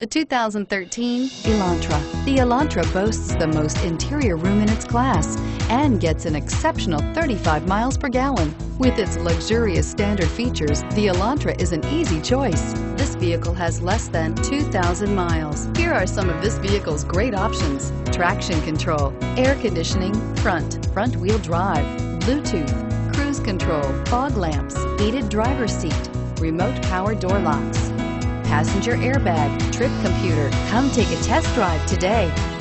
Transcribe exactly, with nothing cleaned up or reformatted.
The two thousand thirteen Elantra. The Elantra boasts the most interior room in its class and gets an exceptional thirty-five miles per gallon. With its luxurious standard features, the Elantra is an easy choice. This vehicle has less than two thousand miles. Here are some of this vehicle's great options: traction control, air conditioning, front, front wheel drive, Bluetooth, cruise control, fog lamps, heated driver's seat, remote power door locks, passenger airbag, trip computer. Come take a test drive today.